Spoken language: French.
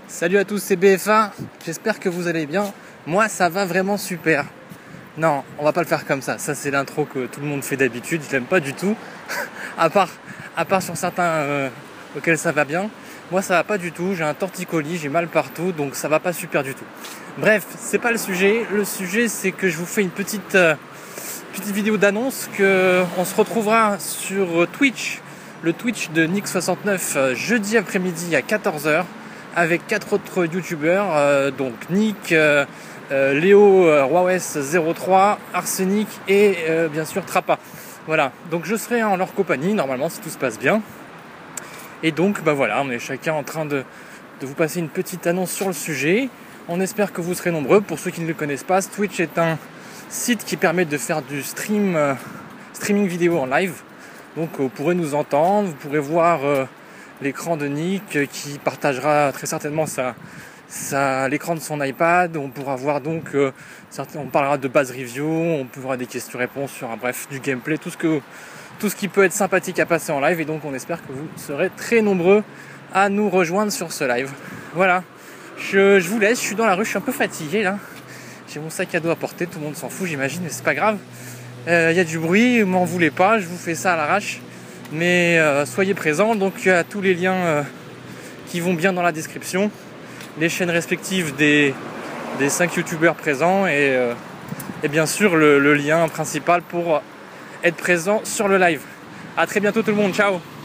Salut à tous, c'est BF1, j'espère que vous allez bien. Moi ça va vraiment super. Non, on va pas le faire comme ça, c'est l'intro que tout le monde fait d'habitude, je l'aime pas du tout. à part sur certains auxquels ça va bien. Moi ça va pas du tout, j'ai un torticolis, j'ai mal partout, donc ça va pas super du tout. Bref, c'est pas le sujet. Le sujet c'est que je vous fais une petite vidéo d'annonce que on se retrouvera sur Twitch, le Twitch de Nick69 jeudi après-midi à 14h. Avec 4 autres youtubeurs, donc Nick, Léo, Wawes03, Arsenic et bien sûr Trappa. Voilà, donc je serai en leur compagnie normalement si tout se passe bien. Et donc bah voilà, on est chacun en train de vous passer une petite annonce sur le sujet. On espère que vous serez nombreux. Pour ceux qui ne le connaissent pas, Twitch est un site qui permet de faire du streaming vidéo en live. Donc vous pourrez nous entendre, vous pourrez voir l'écran de Nick qui partagera très certainement l'écran de son iPad. On pourra voir donc, on parlera de base review, on pourra des questions-réponses sur bref du gameplay, tout ce qui peut être sympathique à passer en live. Et donc on espère que vous serez très nombreux à nous rejoindre sur ce live. Voilà, je vous laisse, je suis dans la rue, je suis un peu fatigué là. J'ai mon sac à dos à porter, tout le monde s'en fout j'imagine, mais c'est pas grave. Y a du bruit, m'en voulez pas, je vous fais ça à l'arrache. Mais soyez présents, donc il y a tous les liens qui vont bien dans la description, les chaînes respectives des 5 youtubeurs présents et bien sûr le lien principal pour être présent sur le live. A très bientôt tout le monde, ciao.